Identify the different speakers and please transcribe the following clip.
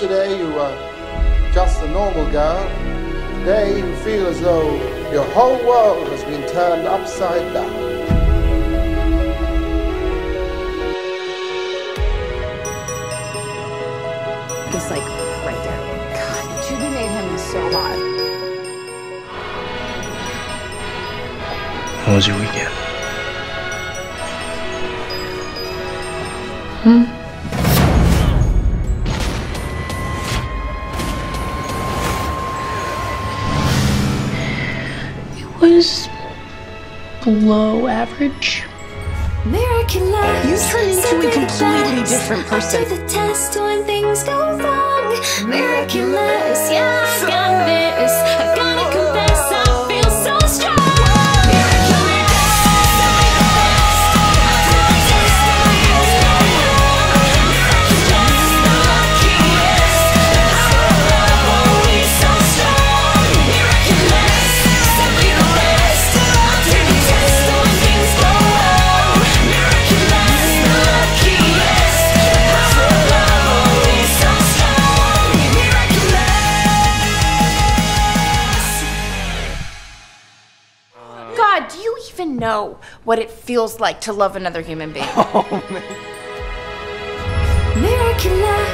Speaker 1: Yesterday you were just a normal girl. Today you feel as though your whole world has been turned upside down.
Speaker 2: Just like right there. God, Judy made him so hot.
Speaker 3: How was your weekend?
Speaker 4: It was below average.
Speaker 5: Miraculous.
Speaker 2: You turn into a completely different person.
Speaker 5: The test when things go wrong. Miraculous, yeah, I got this. I gotta confess, I feel so strong.
Speaker 6: God, do you even know what it feels like to love another human being?
Speaker 3: Oh, man.
Speaker 5: Miraculous.